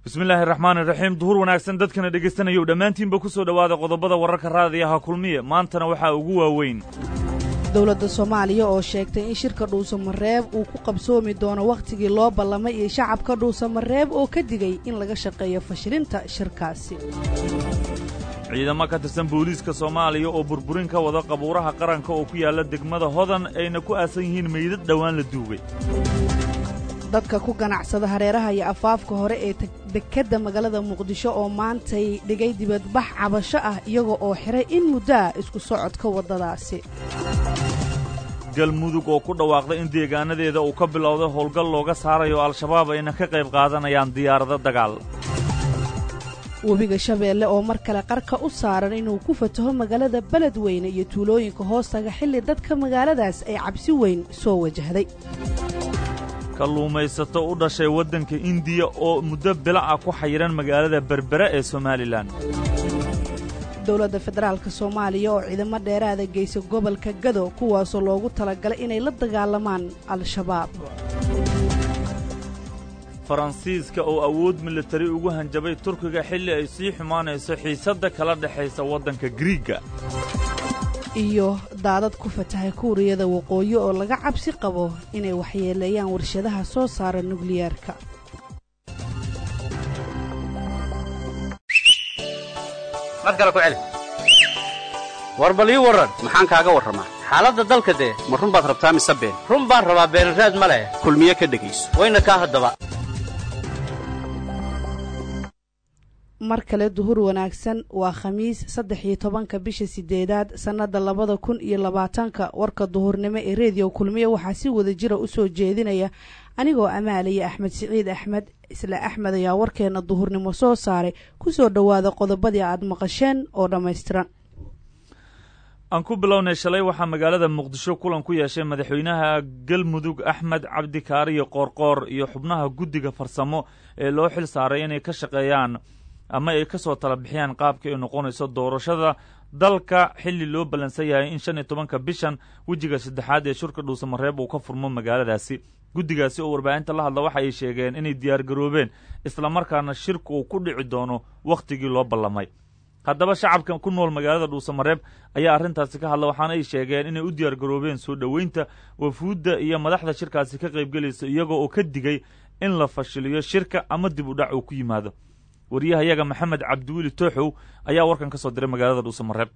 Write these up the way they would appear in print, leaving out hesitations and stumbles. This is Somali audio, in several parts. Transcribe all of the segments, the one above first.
bismillaahi raxmaani raxiim duhur wanaagsan dadkana dhegaystanayou dhammaantiinba ku soo dhowaada qodobada wararka raadiyaha kulmiye maantana waxaa ugu waaweyn dowladda soomaaliya oo sheegtay in shirka dhuusamareeb uu ku qabsoomi doono wakhtigii loo ballamay iyo shacabka dhuusamareeb oo ka digay in laga shaqeeyo fashilinta shirkaasi ciidamo ka tirsan booliiska soomaaliya oo burburin ka wada qabuuraha qaranka oo ku yaalla degmada hodan ayna ku aasan yihiin meydad dhowaan la duugay dadka ku ganacsada hareeraha iyo afaafka hore ee dekedda magaalada muqdisho oo maantay dhigay dibadbax cabasho ah iyaga oo xiray in muddaa isku socodka waddadaasi galmudug oo ku dhawaaqday in deegaanadeeda uu ka bilowday howlgal looga saarayo al-shabaab ayna ka qayb qaadanayaan diyaarado dagaal webiga shabeelle oo mar kale qarka u saaran inuu ku fataho magaalada beledweyne iyo tuulooyinka hoostaga xilli dadka magaaladaas ay cabsi weyn soo wajahday kalluumaysato u dhashay waddanka indiya oo muddo bila ah ku xayiran magaalada berbera ee somalilan dowladda federaalka soomaaliya oo ciidamo dheeraada geysa gobolka gado kuwaasoo loogu talagalay inay la dagaalamaan al-shabaab faransiiska oo awood militari ugu hanjabay turkiga xilli ay sii xumaanayso xiisadda kala dhexaysa waddanka griigga iyo daadad ku fatahay kuuriyada waqooyi oo laga cabsi qabo inay waxyeeleeyaan warshadaha soo saara nukliyeerka mar kale ku celi war bal ii warran maxaan kaaga warramaa xaaladda dalka dee ma run baad rabtaa mise been run baan rabaa beenraad ma leh kulmiye ka dhegayso wayna kaa haddaba mar kale duhur wanaagsan waa khamiis 13 bisha 8 sannada 2020 warka duhurnimo ee radio kulmiye waxaa si wada jira u soo jeedinaya anigoo amaaliya axmed siciid axmed isla axmed ayaa warkeena duhurnimo soo saaray ku soo dhawaada qodobadii aad maqasheen oo dhammaystiran aan ku bilownay shalay waxaa magaalada muqdisho kulan ku yeeshay madaxweynaha galmudug axmed cabdi kaariyo qoorqoor iyo xubnaha guddiga farsamo ee loo xil saaray inay ka shaqeeyaan ama ay ka soo tala bixiyaan qaabka ay noqonayso doorashada dalka xilli loo ballansan yahay in 15 bishan wejiga saddexaad ee shirka dhuusamareeb uu ka furmo magaaladaasi guddigaasi oo warbaahinta la hadla waxa ay sheegeen inay diyaargaroobeen islamarkaana shirku uu ku dhici doono wakhtigii loo ballamay haddaba shacabka ku nool magaalada dhuusamareeb ayaa arrintaasi ka hadla waxaana ay sheegeen inay u diyaargaroobeen soo dhoweynta wafuudda iyo madaxda shirkaasi ka qaybgelaysa iyagoo oo ka digay in la fashiliyo shirka ama dib u dhac uu ku yimaado wariyahayaga maxamed cabdiweli tooxow ayaa warkan ka soo diray magaalada dhuusamareeb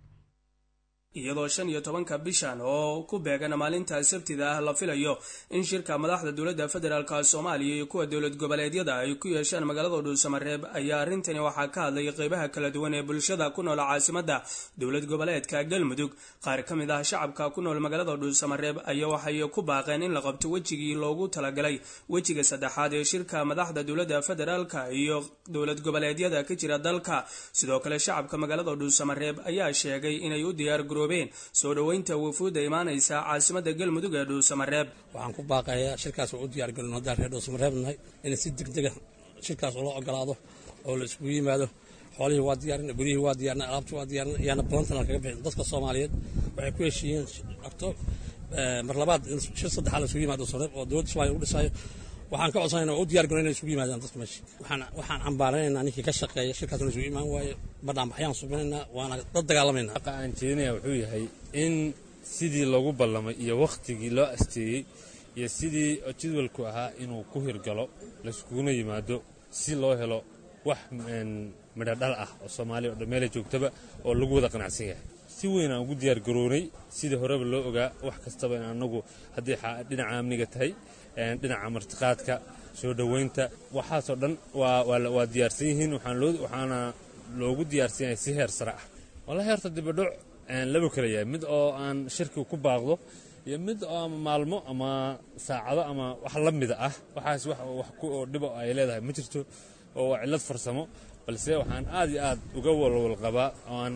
iyadoo 15 bishan oo ku beegan maalinta sabtida ah la filayo in shirka madaxda dowladda federaalka Soomaaliya iyo kuwa dowlad goboleedyada ay ku yeeshaan magaalada dhuusamareeb ayaa arintani waxaa ka hadlay qaybaha kala duwan ee bulshada ku nool caasimadda dowlad goboleedka galmudug qaar ka mid ah shacabka ku nool magaalada dhuusamareeb ayaa waxay ku baaqeen in la qabto wejigii loogu talagalay wejiga saddexaad ee shirka madaxda dowladda federaalka iyo dowlad goboleedyada ka jira dalka sidoo kale shacabka magaalada dhuusamareeb ayaa sheegay inay u diyaar soo dhaweynta wafuudda imaanaysa caasimadda galmudug ee dhuusamareeb waxaan ku baaqayaa shirkaas oo u diyaar galno haddaan reer dhuusamareeb nahay in si degdega shirkaas loo ogolaado oo la isugu yimaado xoolihii waa diyaarin guriyihii waa diyaarin alaabtii waa diyaarin yaana balantana kaga bixin dadka Soomaaliyeed waxay ku heshiiyeen agto mar labaad in shir saddexaad la isugu yimaado dhuusamareeb oo dowladda Soomaaliya u dhisayo waxaan ka codsanaynaa oo u diyaar galno inay isugu yimaadaan dadka meesha waxaan cambaaranaynaa ninkii ka shaqeeya shirkaas inuu isugu imaan waayo badhaanbaxyaan subinaynaa waana dad dagaalamayna aan jeedinaya wuxuu yahay in sidii loogu ballamay iyo wakhtigii loo asteeyey iyo sidii jadwalku ahaa inuu ku hirgalo laisuguna yimaado si loo helo wax midho dhal ah oo Soomaaliya oo meelay joogtaba oo lagu wada qanacsan yahay si weyn aan ugu diyaar garoonay sidii horeba loo ogaa wax kastaba in anagu haddii dhinaca amniga tahay dhinaca martiqaadka soo dhaweynta waxaasoo dhan waa diyaarsan yihiin waxaana loogu diyaarsan yahay si heer sare ah wala heerta dibadhoc laba kala yahay mid oo aan shirki ku baaqdo iyo mid oo ama maalmo ama saacado ama wax la mid ah waxaas wax ku dhibo ay leedahay ma jirto oo cilad farsamo balse waxaan aad iyo aad uga walwal qabaa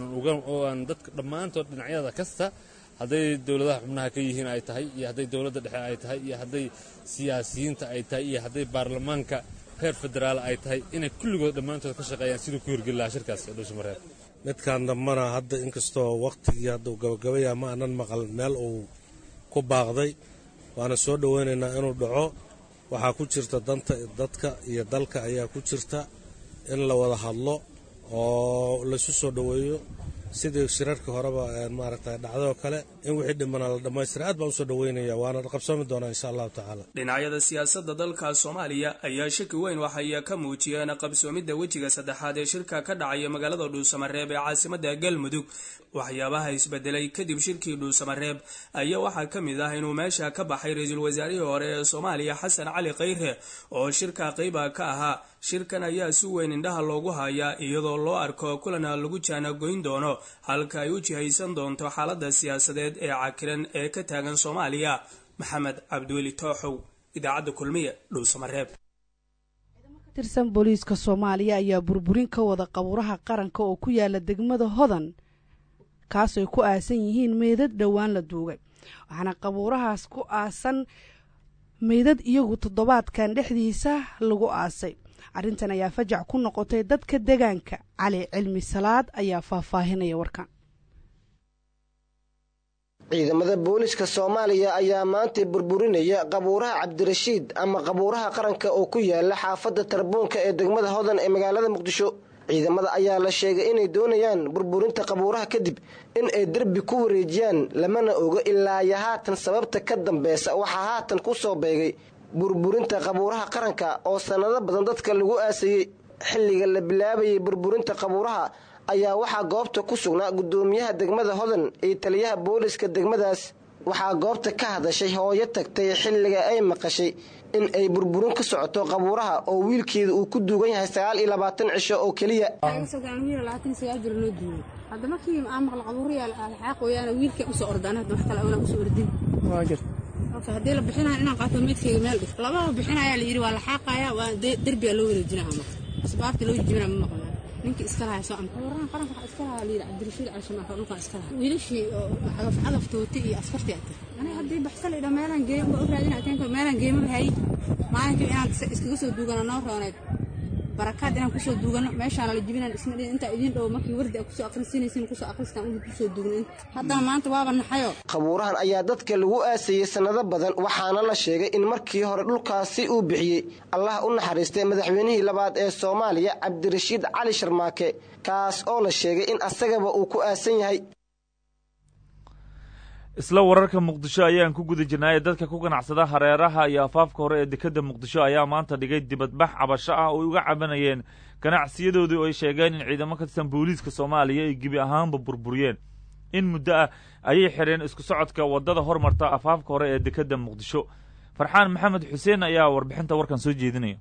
oo aan dadka dhammaantood dhinacyada kasta hadday dowladaha xubnaha ka yihiin ay tahay iyo hadday dowladda dhexe ay tahay iyo hadday siyaasiyiinta ay tahay iyo hadday baarlamaanka heer federaal ay tahay inay kulligood dhammaantood ka shaqeeyaan siduu ku hirgeli lahaa shirkaas ee dhuusamareeb midkaan dambana hadda inkastoo wakhtigii hadda uu gabagabaya ma aanan maqal meel uu ku baaqday waana soo dhoweynaynaa inuu dhaco waxaa ku jirta danta dadka iyo dalka ayaa ku jirta in la wada hadlo oo laisu soo dhoweeyo sidii shirarka horeba maaragtay dhacdoo kale in wixii dhimana la dhammaystira aad baan usoo dhoweynaya waana qabsoomi doonaa insha allahu tacaala. dhinacyada siyaasadda dalka Soomaaliya ayaa shaki weyn waxay ka muujiyeen qabsoomidda wejiga saddexaad ee shirka ka dhacaya magaalada Dhuusamareeb ee caasimadda Galmudug. waxyaabaha isbedelay kadib shirkii Dhuusamareeb ayaa waxaa ka mid ah inuu meesha ka baxay ra'iisul wasaarihii hore ee Soomaaliya Xasan Cali Khayre oo shirka qayb ka ahaa. shirkan ayaa si weyn indhaha loogu hayaa iyadoo loo arko kulan lagu jaanagoyn doono halka ay u jihaysan doonto xaaladda siyaasadeed ee cakiran ee ka taagan Soomaaliya. Maxamed Cabdiweli Tooxow, idaacadda Kulmiye, Dhuusamareeb. tirsan booliiska Soomaaliya ayaa burburin ka wada qabuuraha qaranka oo ku yaala degmada Hodan kaas ay ku aasan yihiin meedad dhawaan la duugay. waxaana qabuurahaas ku aasan meedad iyagu toddobaadkan dhexdiisa lagu aasay. arrintan ayaa fajac ku noqotay dadka deegaanka. Cali Cilmi Salaad ayaa faahfaahinaya warkan. ciidamada booliska Soomaaliya ayaa maanta burburinaya qabuuraha Cabdirashiid ama qabuuraha qaranka oo ku yaala xaafadda Tarbuunka ee degmada Hodan ee magaalada Muqdisho. ciidamada ayaa la sheegay inay doonayaan burburinta qabuuraha kadib in ay darbi ku wareejiyaan lamana oga ilaa haatan sababta ka dambaysa. waxaa haatan ku soo beegay burburinta qabuuraha qaranka oo sanado badan dadka lagu aasayay. xilliga la bilaabayay burburinta qabuuraha ayaa waxaa goobta ku sugnaa gudoomiyaha degmada Hodan iyo taliyaha booliska degmadaas. waxaa goobta ka hadashay hooyo tagtay xilliga ay maqashay in ay burburin ka socoto qabuuraha oo wiilkeeda uu ku duugan yahay 29 cisho oo kaliya. hadda markii aan maqal qabuuriya alxaaq weeyaan wiilka u soo ordaan hadda wax kale u soo ordin hadii la bixinayo inaan qaato meedkayga meel dhif laba bixinayo la yiri waa la xaqaya waa darbi loo wareejinaa ama asbaabta loo jibina ma maqlo ninka iska lahayo soo amran qaranka iska lahayo liir Cabdirashiid Cashama dhulka iska lahayo wiilashii cagaftooti iyo askartii aniga hadii baxsal ila meelan geeyo ma raadin atanka meelan geeyo ma hay maalintii inaan iskaga soo duugano noo rooneed barakaad inaan ku soo duugano meeshaan la jibinaan isna inta idin dhow markii wardi ku soo akhrisinaysan ku soo akhristaan uu ku soo duugno hadda maanta waaba naxayo. qabuurahan ayaa dadka lagu aasayay sanado badan waxaana la sheegay in markii hore dhulkaasi uu bixiyay Allah u naxariistay madaxweynihii labaad ee Soomaaliya Cabdirashiid Cali Sharmaake kaas oo la sheegay in asagaba uu ku aasan yahay. isla wararka Muqdisho ayaan ku guda jirnay dadka ku ganacsada hareeraha iyo afaafka hore ee dekedda Muqdisho ayaa maanta dhigay dibadbax cabasho ah oo uga cabanayeen ganacsiyadoodu oo ay sheegeen in ciidamo ka tirsan booliiska Soomaaliya ay gibi ahaanba burburiyeen. in muddo ah ayay xireen isku socodka wadada hormarta afaafka hore ee dekedda Muqdisho. Farxaan Maxamed Xuseen ayaa warbixinta warkan soo jeedinaya.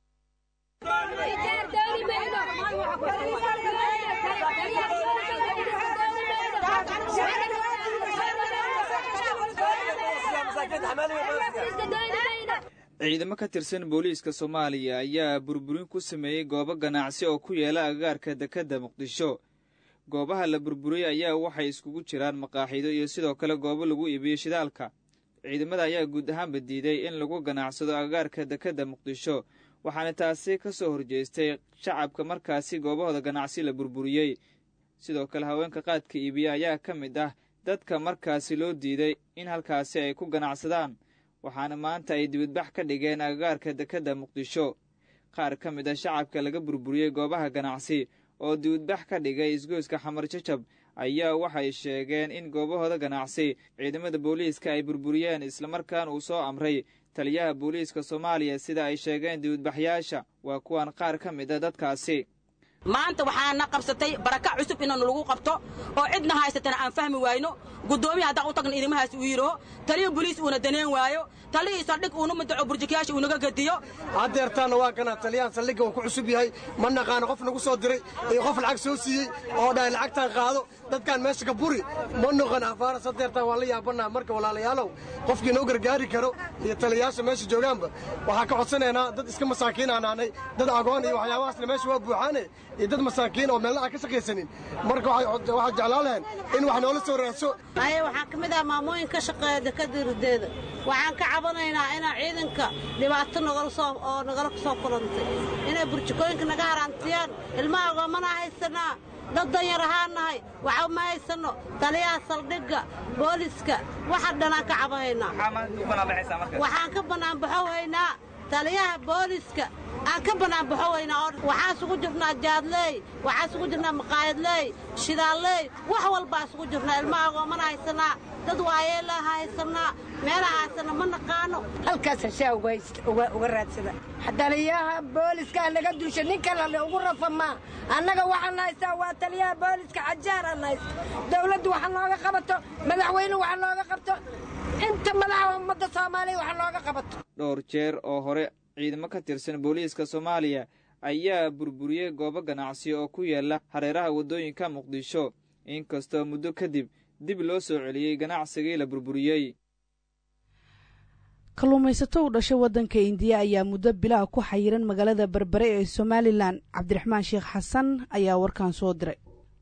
ciidamo ka tirsan booliiska Soomaaliya ayaa burburin ku sameeyay goobo ganacsi oo ku yaala agagaarka dekedda Muqdisho. goobaha la burburiyay ayaa waxay iskugu jiraan maqaaxido iyo sidoo kale goobo lagu iibiyo shidaalka. ciidamada ayaa guud ahaanba diiday in lagu ganacsado agagaarka dekedda Muqdisho waxaana taasi ka soo horjeestay shacabka markaasi goobahooda ganacsi la burburiyay. sidoo kale haweenka qaadka iibiya ayaa ka mid ah dadka markaasi loo diiday in halkaasi ay ku ganacsadaan waxaana maanta ay dibadbax ka dhigeen agagaarka dekedda Muqdisho. qaar ka mid ah shacabka laga burburiyey goobaha ganacsi oo dibadbax ka dhigay isgoyska Xamar Jajab ayaa waxay sheegeen in goobahooda ganacsi ciidamada booliiska ay burburiyeen isla markaana uu soo amray taliyaha booliiska Soomaaliya sida ay sheegeen dibadbaxyaasha. waa kuwan qaar ka mid ah dadkaasi. maanta waxaana qabsatay baraka cusub inaan lagu qabto oo cidna haysatana aan fahmi waayno. gudoomiyaha hadda u tagna idamahaas uu yiro taliya booliis uuna daneen waayo taliya saldhig uuna madaxo burjikayaasha uu naga gadiyo. hadeertaana waa kana taliyaha saldhigga uu ku cusub yahay ma naqaan qof nagu soo diray iyo qof lacag soo siiyay oo dhaay lacagtan qaado dadkan meesha ka buri ma noqon afaara sadeertan waa la yaabana. marka walaalayaalow qofkii noo gargaari karo iyo taliyaasha meesha joogaanba waxa ka codsanaynaa dad iska masaakiin aanay dad agoon iyo waxyaabahaasna meesha waa buuxaane iyo dad masaakiin oo meelaha ka shaqaysanin. marka waxa jeclaan in wax noola soo raadso. waxaan ka mid ah maamooyin ka shaqeeya dekedda Irdeeda. waxaan ka cabanaynaa in ciidanka dhibaato nagala soo kulantay inay burjikooyinka naga harantiyaan ilmaha goomana haysanaa dad danyar ahaanahay waxa ma haysano taliyaha saldhigga booliiska waxa dhanaan ka cabanaynaa. waxaan ka banaan baxo haynaa taliyaha booliska aan ka banaanbaxo weynaa oo waxaan isugu jirnaa jaadley waxaan isugu jirnaa maqaayadley shidaalley wax walbaa isugu jirnaa ilmaha agoomana haysanaa dad waayeelaa haysanaa meelaha haysana ma naqaano halkaas hashaa uga raadsada taliyaha booliska naga dusha nin kale ugu rafamaa annaga waxaan haystaa waa taliyaha booliska xajaar aan haysta dawladdu waxa nooga qabato madaxweyne waxa nooga qabto inta madaxa ummadda Soomaaliya waxa nooga qabato dhowr jeer oo hore ciidamo ka tirsan booliiska Soomaaliya ayaa burburiyay goobo ganacsi oo ku yaala hareeraha wadooyinka Muqdisho inkastoo muddo kadib dib loo soo celiyay ganacsigii la burburiyay kalluumaysato u dhashay waddanka Indiya ayaa muddo bilaa ku xayiran magaalada Berbere ee Somaliland Cabdiraxmaan Sheekh Xasan ayaa warkan soo diray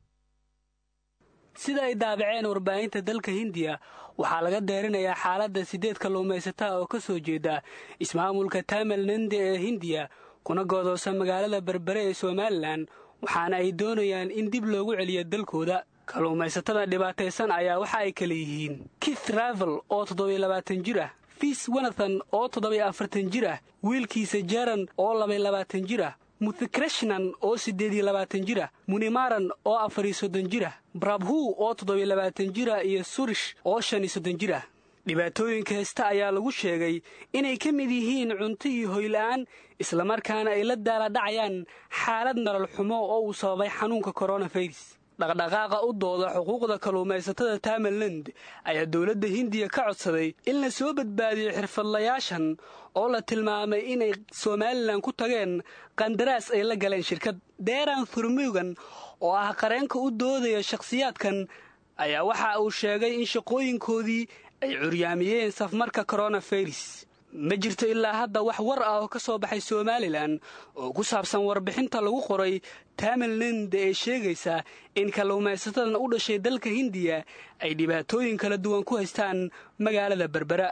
sida ay daabaceen warbaahinta dalka Hindiya waxaa laga deerinayaa xaaladda 8 kalluumaysato oo ka soo jeeda ismaamulka Tamil Nadu ee Hindiya kuna go'doosan magaalada Berbere ee Somaliland waxaana ay doonayaan in dib loogu celiyo dalkooda kalluumaysatada dhibaataysan ayaa waxa ay kala yihiin Keith Travel oo 27 jir ah Fis Wanathan oo 47 jir ah wiilkiisa Jaran oo 22 jir ah Muthikrishnan oo 28 jir ah Munimaran oo 34 jir ah Prabhu oo 27 jir ah iyo Surish oo 35 jir ah dhibaatooyinka heesta ayaa lagu sheegay inay ka mid yihiin cunto iyo hoy la'aan isla markaana ay la daala dhacayaan xaalad nolol xumo oo uu sababay xanuunka coronavirus dhaqdhaqaaqa u dooda xuquuqda kalluumaysatada Tamil Nadu ayaa dawladda Hindiya ka codsaday in la soo badbaadiyo xirfadlayaashan oo la tilmaamay inay Somaliland ku tageen qandaraas ay la galeen shirkad Deeran Thurmugan oo ah qareenka u doodaya shakhsiyaadkan ayaa waxa uu sheegay in shaqooyinkoodii ay curyaamiyeen safmarka coronavirus ma jirto ilaa hadda wax war ah oo ka soo baxay Somaliland oo ku saabsan warbixinta lagu qoray Tamil Nadu ee sheegaysa in kalluumaysatada u dhashay dalka Hindiya ay dhibaatooyin kala duwan ku haystaan magaalada Berbera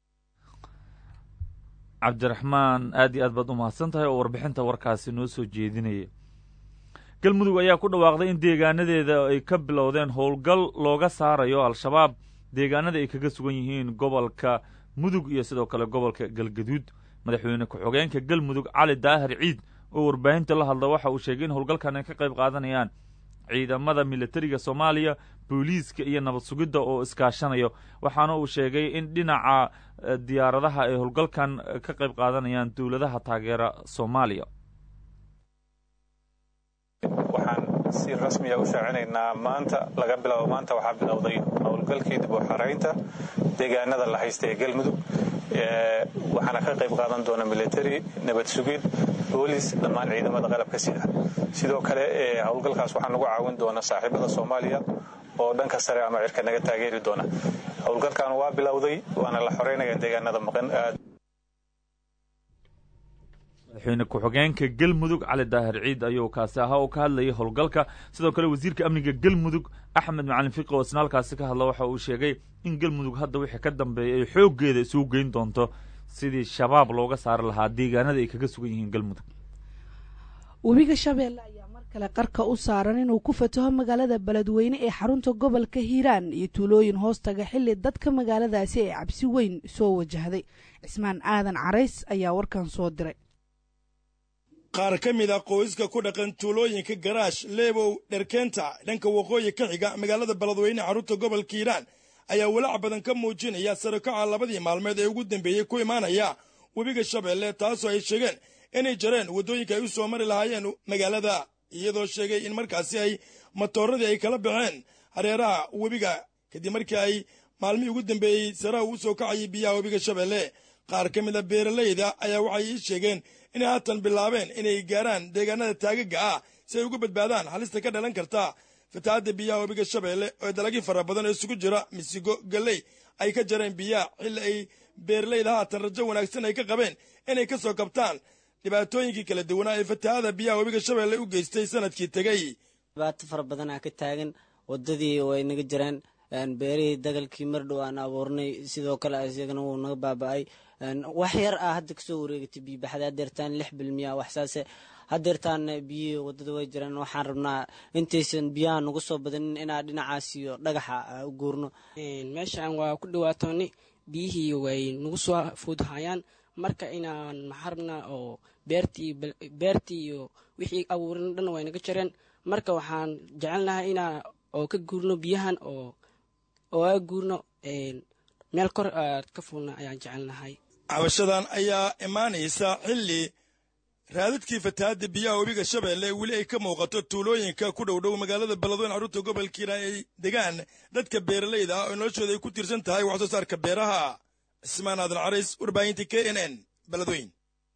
Cabdiraxmaan aad iyo aad baad u mahadsantahay oo warbixinta warkaasi noo soo jeedinaya galmudug ayaa ku dhawaaqday in deegaanadeeda ay ka bilowdeen howlgal looga saarayo al-shabaab deegaanada ay kaga sugan yihiin gobolka mudug iyo sidoo kale gobolka galgaduud madaxweyne ku-xigeenka galmudug cali daahir ciid oo warbaahinta la hadla waxa uu sheegay in howlgalkan ay ka qayb qaadanayaan ciidamada militariga Soomaaliya booliiska iyo nabad sugidda oo iskaashanayo waxaana uu sheegay in dhinaca diyaaradaha ay howlgalkan ka qayb qaadanayaan dawladaha taageera Soomaaliya waxaan si rasmi ah u shaacinaynaa maanta laga bilaabo maanta waxaa bilowday howlgalkii dib u xaraynta deegaanada la haystay galmudug waxaana ka qayb qaadan doona military nabad sugid boolis dhammaan ciidamada qalabka sida sidoo kale howlgalkaas waxaan ugu caawin doona saaxiibada Soomaaliya oo dhanka sare ama cirka naga taageeri doona howlgalkan waa bilowday waana la xoreynaya deegaanada maqan madaxweyne ku-xigeenka galmudug cali daahir ciid ayuu kaasi ahaa oo ka hadlayay howlgalka sidoo kale wasiirka amniga galmudug axmed macalin fiqi oo isna halkaasi ka hadla waxa uu sheegay in galmudug hadda wixii ka dambeeyay ay xooggeeda isugu geyn doonto sidii shabaab looga saari lahaa deegaanada ay kaga sugan yihiin galmudug webiga Shabeelle ayaa mar kale qarka u saaran inuu ku fataho magaalada Beledweyne ee xarunta gobolka Hiiraan iyo tuulooyin hoostaga xilli dadka magaaladaasi ay cabsi weyn soo wajahday Cismaan Aadan Carays ayaa warkan soo diray qaar ka mid ah qoyska ku dhaqan tuulooyinka Garaash Leebow Dharkeenta dhanka waqooyi ka xiga magaalada Beledweyne xarunta gobolka Hiiraan ayaa walaac badan ka muujinaya sarakaca labadii maalmeed ee ugu dambeeyay ku imaanaya webiga Shabeelle taasoo ay sheegeen inay jareen wadooyinka ay u soo mari lahaayeen magaalada iyadoo sheegay in markaasi ay matooradii ay kala baxeen hareeraha webiga kadib markii ay maalmihii ugu dambeeyey saraha u soo kacayay biyaha webiga Shabeelle qaar ka mid ah beeralayda ayaa waxay sheegeen inay haatan bilaabeen inay gaaraan deegaanada taagaga ah si ay uga badbaadaan halista ka dhalan karta fatahaadda biyaha webiga Shabeelle oo dalagii fara badan oo isugu jira misigo galey ay ka jareen biyaha xilli ay beeralayda haatan rajo wanaagsan ay ka qabeen inay ka soo kabtaan dhibaatooyinkii kala duwanaa ee fatahaadda biyaha webiga Shabeelle u geystay sanadkii tegay dhibaato fara badan ka taagan wadadii way naga jireen beerihii dagalkii mardhow aan abuurnay sidoo kale isagana wuu naga baaba'ay wax yar ah hadda kasoo wareegatay biyo baxda deertaan 6% wax saase hadeertaan biyo wadada way jiraan waxaan rabnaa intaysan biyaha nagu soo badanin inaan dhinacaas iyo dhagaxa u guurno meeshaan waa ku dhawaatoonay biyihii way nagu soo fuudhayaan marka inaan maxarabnaa oo beertii iyo wixii abuurin dhan way naga jareen marka waxaan jecelnahay inaa oo ka guurno biyahan oo aa guurno meel kor aad ka fuulna ayaan jecelnahay. cabashadan ayaa imaanaysa xilli raadadkii fatahaadda biyaha webiga shabeelle weli ay ka muuqato tuulooyinka ku dhowdhow magaalada beledweyne carruurta gobolka hiiraan ay degaan dadka beeralayda ah oo noloshooda ay ku tiirsan tahay wax soo saarka beeraha. cismaan aadan carays, warbaahinta KNN, beledweyne.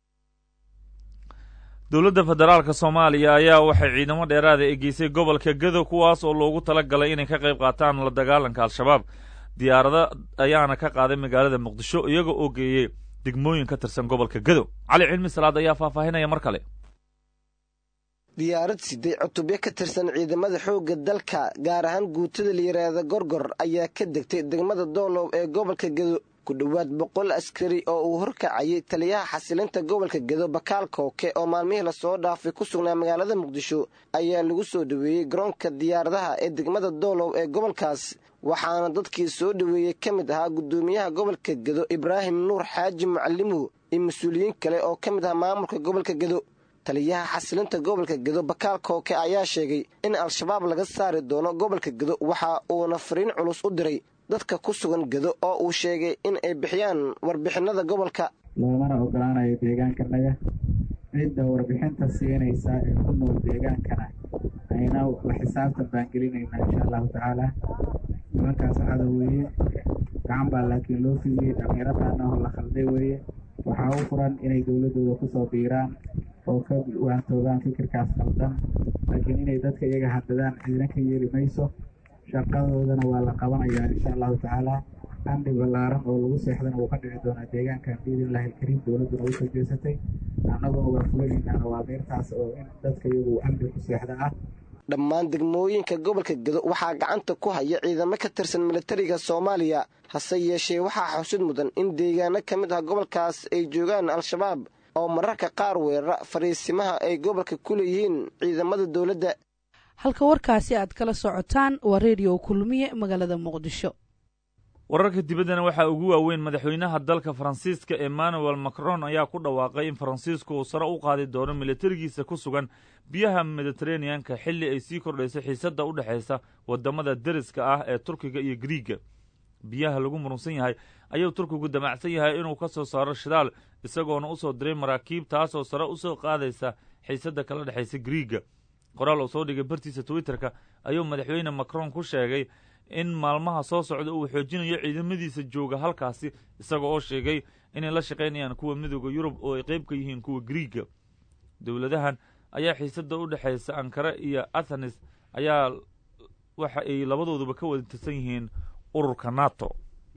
dowladda federaalka soomaaliya ayaa waxay ciidamo dheeraada ay geysay gobolka Gedo kuwaas oo loogu tala galay inay ka qayb qaataan la dagaalanka al-shabaab. diyaarada ayaana ka qaaday magaalada muqdisho iyaga oo geeyey degmooyin ka tirsan gobolka Gedo. cali cilmi salaad ayaa faahfaahinaya mar kale. diyaarad siday cutubyo ka tirsan ciidamada xoogga dalka gaar ahaan guutada la yiraahdo gorgor ayaa ka degtay degmada doolow ee gobolka Gedo. ku dhowaad 100 askari oo uu horkacayay taliyaha xasilinta gobolka Gedo Bakaal Kooke oo maalmihii la soo dhaafay ku sugnaa magaalada muqdisho ayaa lagu soo dhaweeyay garoonka diyaaradaha ee degmada doolow ee gobolkaas. waxaana dadkii soo dhaweeyey ka mid ahaa gudoomiyaha gobolka Gedo Ibraahim Nuur Xaaji Macallimu iyo mas'uuliyiin kale oo ka mid ah maamulka gobolka Gedo. taliyaha xasilinta gobolka Gedo Bakaal Kooke ayaa sheegay in al-shabaab laga saari doono gobolka Gedo waxa uuna fariin culus u diray dadka ku sugan Gedo oo uu sheegay in ay bixiyaan warbixinada gobolka. loomana ogolaanayo deegaankanaga cidda warbixinta siinaysa ee ku nool deegaankana ayna la xisaabtan baan gelinaynaa insha allahu tacaala. nimankaas cadow weeye, gacan baa laakiin loo fidiyey, dhallinyaradaana oo la khalday weeye. waxaa u furan inay dowladdooda ku soo biiraan oo ka waantoogaan fikirkaas khaldan, laakiin inay dadka iyaga haddadaan cidina ka yeeli mayso. shaqadoodana waa la qabanayaa insha allahu tacaala. amni ballaaran oo lagu seexdana wuu ka dhici doonaa deegaankan biidnillahi alkariim. dowladduna u soo jeesatay, annaguna waa fulinaynaa awaamiirtaas oo in dadka iyagu amni ku seexda ah. dhammaan degmooyinka gobolka Gedo waxaa gacanta ku haya ciidamo ka tirsan militariga Soomaaliya. hase yeeshee waxaa xusid mudan in deegaano ka mid ah gobolkaas ay joogaan al-shabaab oo mararka qaar weerara fariisimaha ay gobolka ku leeyihiin ciidamada dowladda. halka warkaasi aad kala socotaan waa reediyo kulmiye magaalada muqdisho. wararka dibaddana waxaa ugu waaweyn madaxweynaha dalka faransiiska Emmanuel Macron ayaa ku dhawaaqay in faransiisku uu sare u qaadi doono militarigiisa ku sugan biyaha Mediterranean-ka xilli ay sii kordhayso xiisadda u dhexaysa waddamada deriska ah ee Turkiga iyo Griiga. biyaha lagu murunsan yahay ayuu Turkigu damacsan yahay inuu ka soo saaro shidaal isagoona u soo diray maraakiib taasoo sare u soo qaadaysa xiisadda kala dhexaysa Griiga. qoraal uu soo dhigay bartiisa Twitterka ayuu madaxweyne Macron ku sheegay in maalmaha soo socda uu xoojinayo ciidamadiisa jooga halkaasi isaga oo sheegay inay la shaqaynayaan kuwa midowga Yurub oo ay qayb ka yihiin kuwa Griiga. dowladahan ayaa xiisadda u dhexaysa Ankara iyo Athens ayaa waxa ay labadooduba ka wada tirsan yihiin ururka NATO.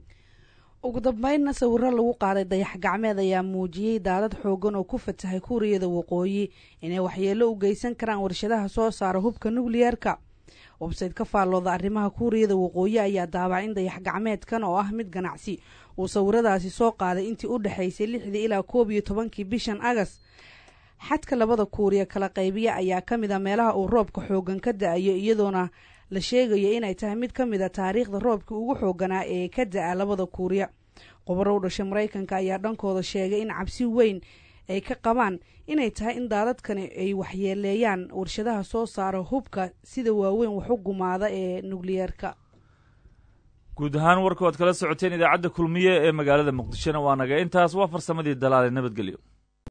ugu dambeynna sawirro lagu qaaday dayax gacmeed ayaa muujiyey daadad xoogan oo ku fatahay Kuuriyada Waqooyi inay waxyeello u geysan karaan warshadaha soo saara hubka nukliyeerka. website ka faallooda arrimaha Kuuriyada Waqooyi ayaa daabacay in dayax gacmeedkan oo ah mid ganacsi uu sawiradaasi soo qaaday intii u dhaxaysay 6 ilaa 11 bishan August. xadka labada Kuuriya kala qaybiya ayaa ka mid ah meelaha uu roobka xoogan ka da'ayo iyadoona la sheegayo inay tahay mid ka mid ah taariikhda roobka ugu xooganaa ee ka da'a labada Kuuriya. khubaro u dhashay Mareykanka ayaa dhankooda sheegay in cabsi weyn ay ka qabaan inay tahay in daadadkani ay waxyeeleeyaan warshadaha soo saara hubka sida waaweyn wax u gumaada ee nukliyeerka. guud ahaan warka waad kala socoteen idaacadda kulmiye ee magaalada muqdishona waa naga intaas. waa farsamadii dalaale nabadgelyo.